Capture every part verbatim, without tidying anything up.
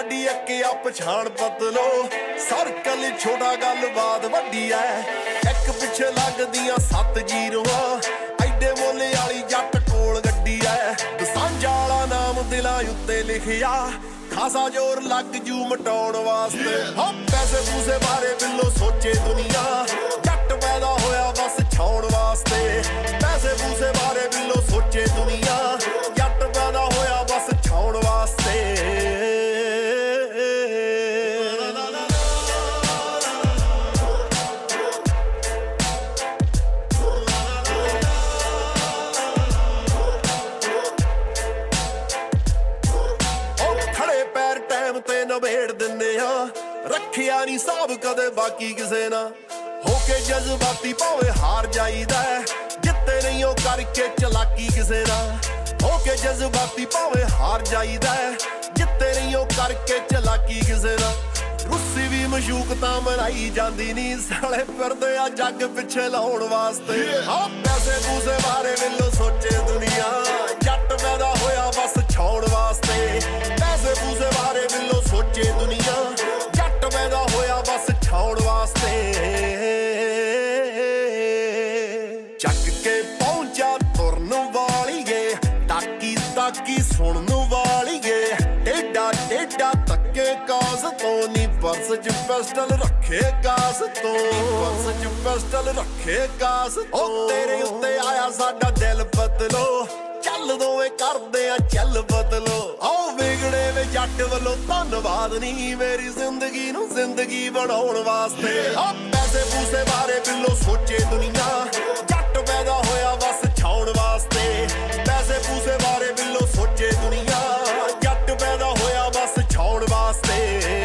ਸਾਡੀ ਅੱਕੇ ਆ ਪਛਾਣ ਬਦਲੋ ਸਰਕਲ ਛੋਟਾ ਗੱਲਬਾਤ ਵੱਡੀ ਐ ਇੱਕ ਪਿੱਛੇ ਲੱਗਦੀਆਂ ਸੱਤ ਜੀਰੋਆਂ ਐਡੇ ਮੋਲੇ ਵਾਲੀ ਜੱਟ ਕੋਲ ਗੱਡੀ ਐ ਦਸਾਂਝਾ ਵਾਲਾ ਨਾਮ ਦਿਲਾਂ ਉੱਤੇ ਲਿਖਿਆ ਖਾਸਾ ਜ਼ੋਰ ਲੱਗ ਜੂ ਮਟਾਉਣ ਵਾਸਤੇ ਹਾਂ ਪੈਸੇ ਪੂਸੇ ਬਾਰੇ ਬਿੱਲੋ ਸੋਚੇ ਦੁਨੀਆ ਜੱਟ ਪੈਦਾ ਹੋਇਆ ਬਸ ਛਾਉਣ ਵਾਸਤੇ ਪੈਸੇ ਪੂਸੇ ਬਾਰੇ ਬਿੱਲੋ ਸੋਚੇ ਦੁਨੀਆ ਜੱਟ ਪੈਦਾ ਹੋਇਆ ਬਸ ਛਾਉਣ ਵਾਸਤੇ ਤੇ ਨਵੇੜ ਦਿੰਦੇ ਆ ਰੱਖਿਆ ਨੀ ਸਾਬ ਕਦੇ ਬਾਕੀ ਕਿਸੇ ਨਾ ਹੋ ਕੇ ਜਜ਼ਬਾਤੀ ਭਾਵੇਂ ਹਾਰ ਜਾਈਦਾ ਜਿੱਤੇ ਨਹੀਂ ਉਹ ਕਰਕੇ ਚਲਾਕੀ ਕਿਸੇ ਨਾਲ ਹੋ ਕੇ ਜਜ਼ਬਾਤੀ ਭਾਵੇਂ ਹਾਰ ਜਾਈਦਾ ਜਿੱਤੇ ਨਹੀਂ ਉਹ ਕਰਕੇ ਚਲਾਕੀ ਕਿਸੇ ਨਾਲ ਰੁੱਸੀ ਵੀ ਮਸ਼ੂਕ ਤਾਂ ਮਨਾਈ ਜਾਂਦੀ ਨੀ ਸਾਲੇ ਫਿਰਦੇ ਆ ਜੱਗ ਪਿੱਛੇ ਲਾਉਣ ਵਾਸਤੇ ਹਾਂ ਪੈਸੇ ਪੂਸੇ ਬਾਰੇ ਬਿੱਲੋ ਸੋਚੇ ਦੁਨੀਆ ਜੱਟ ਪੈਦਾ ਹੋਇਆ ਬਸ ਛਾਉਣ ਵਾਸਤੇ ਪੈਸੇ ਪੂਸੇ ਬਾਰੇ ਬਿੱਲੋ ਸੋਚੇ ਦੁਨੀਆ ਜੱਟ ਪੈਦਾ ਹੋਇਆ ਬਸ ਛਾਉਣ ਵਾਸਤੇ ਚੱਕ ਕੇ ਪਹੁੰਚਾ ਤੁਰਨ ਵਾਲੀਏ ਤਾਕੀ ਤਾਕੀ ਸੁਣਨ ਵਾਲੀਏ ਟੇਡਾ ਟੇਡਾ ਤੱਕੇ ਕਾਸ ਤੋਂ ਨੀ ਪਰਸ ਚ ਪਿਸਟਲ ਰੱਖੇ ਕਾਸ ਤੋਂ ਪਰਸ ਚ ਪਿਸਟਲ ਰੱਖੇ ਕਾਸ ਤੋਂ ਤੇਰੇ ਉੱਤੇ ਆਇਆ ਸਾਡਾ ਦਿਲ ਬਦਲੋ ਚੱਲ ਦੋਵੇਂ ਕਰਦੇ ਆ ਚੱਲ ਬਦਲੋ ਆਓ ਵਿਗੜੇ ਵੇ ਜੱਟ ਵੱਲੋਂ ਧੰਨਵਾਦ ਨਹੀਂ ਮੇਰੀ ਜ਼ਿੰਦਗੀ ਨੂੰ ਜ਼ਿੰਦਗੀ ਬਣਾਉਣ ਵਾਸਤੇ ਆ ਪੈਸੇ ਪੂਸੇ ਬਾਰੇ ਬਿੱਲੋ ਸੋਚੇ ਦੁਨੀਆ ਜੱਟ ਪੈਦਾ ਹੋਇਆ ਬਸ ਛਾਉਣ ਵਾਸਤੇ ਪੈਸੇ ਪੂਸੇ ਬਾਰੇ ਬਿੱਲੋ ਸੋਚੇ ਦੁਨੀਆ ਜੱਟ ਪੈਦਾ ਹੋਇਆ ਬਸ ਛਾਉਣ ਵਾਸਤੇ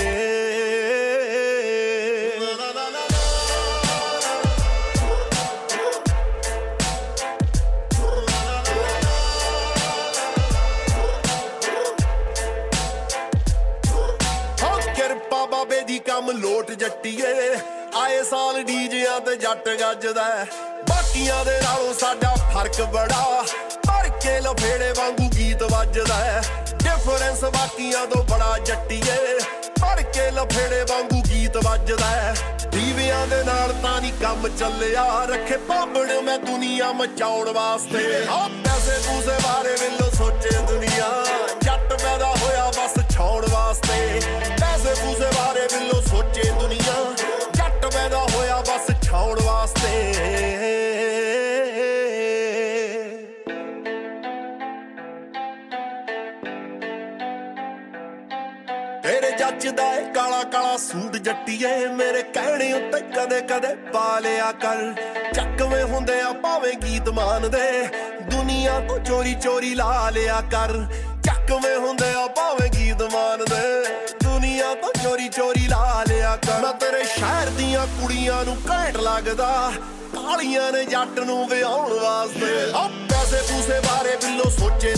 ਬਾਬੇ ਦੀ ਕੰਮ ਲੋਟ ਜੱਟੀਏ ਆਏ ਸਾਲ ਡੀਜਿਆਂ ਤੇ ਜੱਟ ਗੱਜਦਾ ਬਾਕੀਆਂ ਦੇ ਨਾਲੋਂ ਸਾਡਾ ਫਰਕ ਬੜਾ ਭਰ ਕੇ ਲਫੇੜੇ ਵਾਂਗੂ ਗੀਤ ਵੱਜਦਾ ਡਿਫਰੈਂਸ ਬਾਕੀਆਂ ਤੋਂ ਬੜਾ ਜੱਟੀਏ ਭਰ ਕੇ ਲਫੇੜੇ ਵਾਂਗੂ ਗੀਤ ਵੱਜਦਾ ਦੀਵਿਆਂ ਦੇ ਨਾਲ ਤਾਂ ਨਹੀਂ ਕੰਮ ਚੱਲਿਆ ਰੱਖੇ ਭਾਂਬੜ ਮੈਂ ਦੁਨੀਆ ਮਚਾਉਣ ਵਾਸਤੇ ਆ ਪੈਸੇ ਪੂਸੇ ਬਾਰੇ ਬਿੱਲੋ ਸੋਚੇ ਦੁਨੀਆ ਜੱਟ ਪੈਦਾ ਹੋਇਆ ਬਸ ਛਾਉਣ ਵਾਸਤੇ ਪੈਸੇ ਪੂਸੇ ਬਾਰੇ ਬਿੱਲੋ ਸੋਚੇ ਦੁਨੀਆ ਜੱਟ ਪੈਦਾ ਹੋਇਆ ਬਸ ਛਾਉਣ ਵਾਸਤੇ ਤੇਰੇ ਜੱਜਦਾ ਏ ਕਾਲਾ ਕਾਲਾ ਸੂਟ ਜੱਟੀਏ ਮੇਰੇ ਕਹਿਣੇ ਉੱਤੇ ਕਦੇ ਕਦੇ ਪਾ ਲਿਆ ਕਰ ਚੱਕਵੇਂ ਹੁੰਦੇ ਆ ਭਾਵੇਂ ਗੀਤ ਮਾਨਦੇ ਦੁਨੀਆ ਤੋਂ ਚੋਰੀ ਚੋਰੀ ਲਾ ਲਿਆ ਕਰ ਚੱਕਵੇਂ ਹੁੰਦੇ ਆ ਭਾਵੇਂ ਗੀਤ ਮਾਨਦੇ ਦੁਨੀਆ ਤੋਂ ਚੋਰੀ ਚੋਰੀ ਲਾ ਲਿਆ ਕਰ ਮੈਂ ਤੇਰੇ ਸ਼ਹਿਰ ਦੀਆਂ ਕੁੜੀਆਂ ਨੂੰ ਘੈਂਟ ਲੱਗਦਾ ਕਾਲੀਆਂ ਨੇ ਜੱਟ ਨੂੰ ਵਿਆਹੁਣ ਵਾਸਤੇ ਆ ਪੈਸੇ ਪੂਸੇ ਬਾਰੇ ਬਿੱਲੋ ਸੋਚੇ